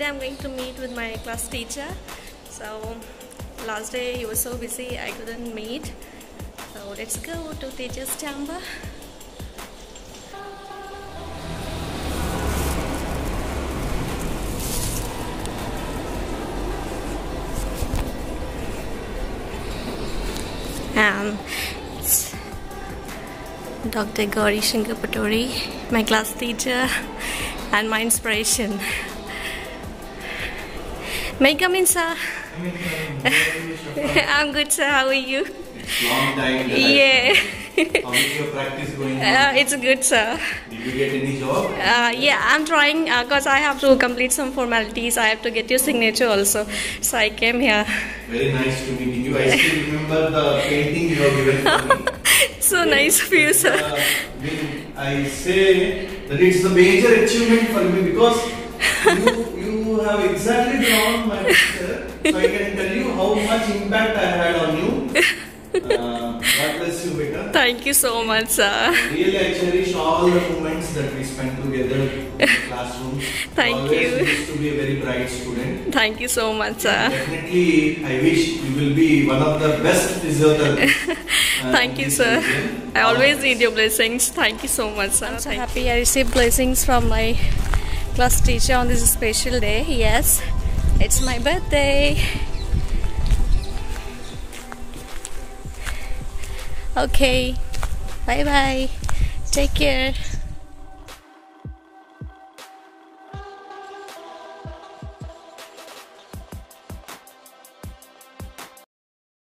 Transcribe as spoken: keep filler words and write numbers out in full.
today I'm going to meet with my class teacher. So last day he was so busy I couldn't meet. So let's go to teacher's chamber. Um, it's Doctor Gauri Shankar Patori, my class teacher and my inspiration. May I come in, sir? I'm good, sir. How are you? It's long time. Yeah. How is your practice going on? Uh, it's good, sir. Did you get any job? Uh, yeah, I'm trying because uh, I have to complete some formalities. I have to get your signature also. So I came here. Very nice to meeting you. I still remember the painting you have given to me. So nice of you, sir. Uh, I say that it's the major achievement for me because you, you have exactly drawn my picture. So I can tell you how much impact I had on you. Uh, God bless you, beta. Thank you so much, sir. Really, I cherish all the moments that we spent together in the classroom. Thank Always you. used to be a very bright student. Thank you so much, sir. Definitely, I wish you will be one of the best physiotherapists. Uh, Thank you, sir. region. I always need your blessings. Thank you so much, sir. I'm so happy I received blessings from my class teacher on this special day. Yes, it's my birthday. Okay, bye bye. Take care.